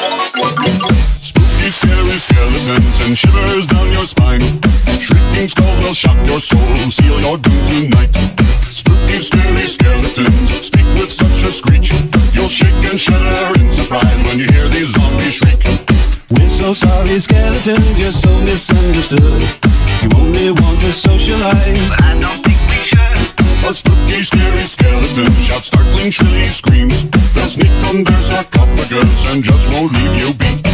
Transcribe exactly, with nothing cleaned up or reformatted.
Spooky, scary skeletons and shivers down your spine. Shrieking skulls will shock your soul, seal your doom tonight. Spooky, scary skeletons speak with such a screech. You'll shake and shudder in surprise when you hear these zombies shriek. We're so sorry, skeletons, you're so misunderstood. You only want to socialize, but I don't think we should. A spooky, scary skeleton shouts startling, shrilly screams. They'll sneak from their sarcophagus and just won't leave you be.